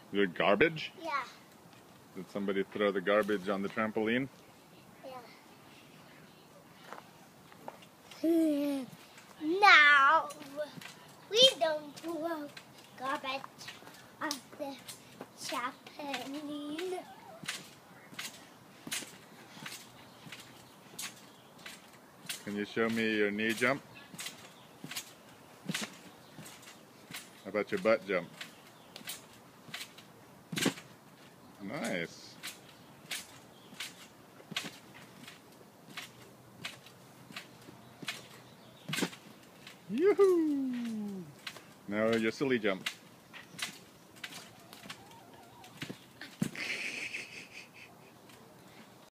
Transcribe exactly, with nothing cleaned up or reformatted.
Is it garbage? Yeah. Did somebody throw the garbage on the trampoline? Yeah. Now, we don't throw garbage on the trampoline. Can you show me your knee jump? How about your butt jump? Nice. Yoo-hoo! Now your silly jump.